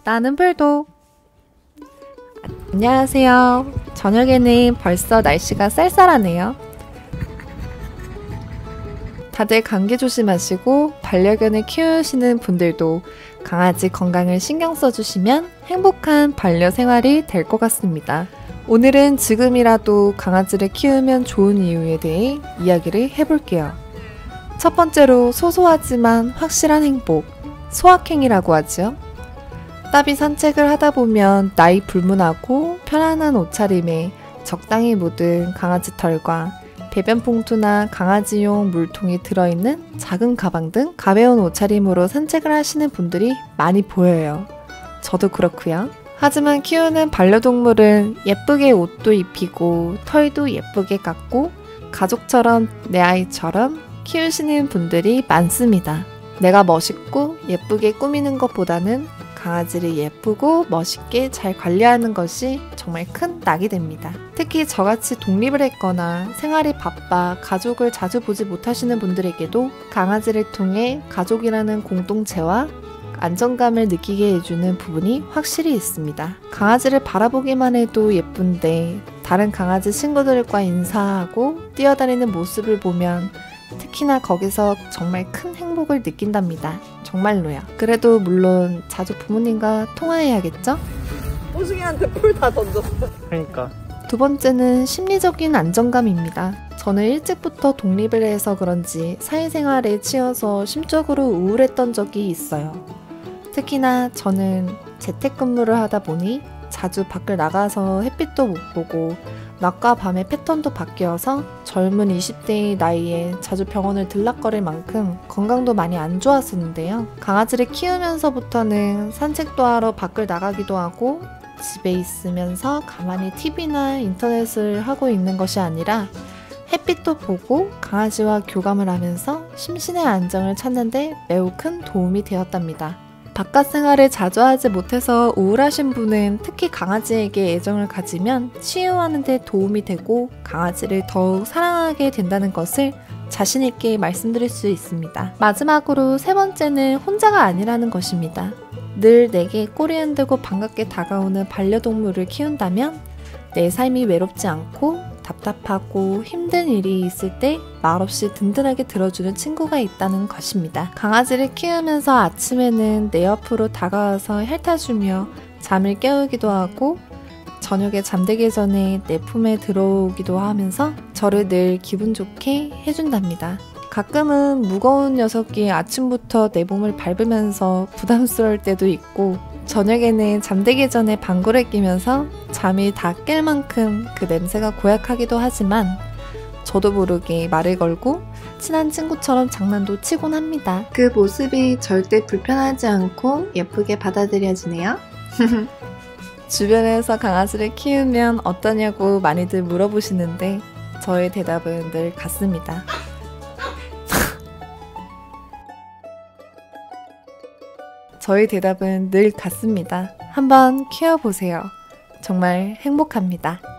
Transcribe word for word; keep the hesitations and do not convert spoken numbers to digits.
나는 불도. 안녕하세요. 저녁에는 벌써 날씨가 쌀쌀하네요. 다들 감기 조심하시고 반려견을 키우시는 분들도 강아지 건강을 신경 써주시면 행복한 반려 생활이 될 것 같습니다. 오늘은 지금이라도 강아지를 키우면 좋은 이유에 대해 이야기를 해볼게요. 첫 번째로 소소하지만 확실한 행복, 소확행이라고 하죠. 따비 산책을 하다 보면 나이 불문하고 편안한 옷차림에 적당히 묻은 강아지 털과 배변 봉투나 강아지용 물통이 들어있는 작은 가방 등 가벼운 옷차림으로 산책을 하시는 분들이 많이 보여요. 저도 그렇고요. 하지만 키우는 반려동물은 예쁘게 옷도 입히고 털도 예쁘게 깎고 가족처럼 내 아이처럼 키우시는 분들이 많습니다. 내가 멋있고 예쁘게 꾸미는 것보다는 강아지를 예쁘고 멋있게 잘 관리하는 것이 정말 큰 낙이 됩니다. 특히 저같이 독립을 했거나 생활이 바빠 가족을 자주 보지 못하시는 분들에게도 강아지를 통해 가족이라는 공동체와 안정감을 느끼게 해주는 부분이 확실히 있습니다. 강아지를 바라보기만 해도 예쁜데 다른 강아지 친구들과 인사하고 뛰어다니는 모습을 보면 특히나 거기서 정말 큰 행복을 느낀답니다. 정말로요. 그래도 물론 자주 부모님과 통화해야겠죠? 호승이한테 풀 다 던졌어. 그러니까. 두 번째는 심리적인 안정감입니다. 저는 일찍부터 독립을 해서 그런지 사회생활에 치여서 심적으로 우울했던 적이 있어요. 특히나 저는 재택근무를 하다 보니 자주 밖을 나가서 햇빛도 못 보고 낮과 밤의 패턴도 바뀌어서 젊은 이십 대의 나이에 자주 병원을 들락거릴 만큼 건강도 많이 안 좋았었는데요. 강아지를 키우면서부터는 산책도 하러 밖을 나가기도 하고 집에 있으면서 가만히 티비나 인터넷을 하고 있는 것이 아니라 햇빛도 보고 강아지와 교감을 하면서 심신의 안정을 찾는 데 매우 큰 도움이 되었답니다. 바깥 생활을 자주 하지 못해서 우울하신 분은 특히 강아지에게 애정을 가지면 치유하는 데 도움이 되고 강아지를 더욱 사랑하게 된다는 것을 자신있게 말씀드릴 수 있습니다. 마지막으로 세 번째는 혼자가 아니라는 것입니다. 늘 내게 꼬리 흔들고 반갑게 다가오는 반려동물을 키운다면 내 삶이 외롭지 않고 답답하고 힘든 일이 있을 때 말없이 든든하게 들어주는 친구가 있다는 것입니다. 강아지를 키우면서 아침에는 내 옆으로 다가와서 핥아주며 잠을 깨우기도 하고 저녁에 잠들기 전에 내 품에 들어오기도 하면서 저를 늘 기분 좋게 해준답니다. 가끔은 무거운 녀석이 아침부터 내 몸을 밟으면서 부담스러울 때도 있고 저녁에는 잠들기 전에 방구를 끼면서 잠이 다 깰 만큼 그 냄새가 고약하기도 하지만 저도 모르게 말을 걸고 친한 친구처럼 장난도 치곤 합니다. 그 모습이 절대 불편하지 않고 예쁘게 받아들여지네요. 주변에서 강아지를 키우면 어떠냐고 많이들 물어보시는데 저의 대답은 늘 같습니다. 저의 대답은 늘 같습니다. 한번 키워보세요. 정말 행복합니다.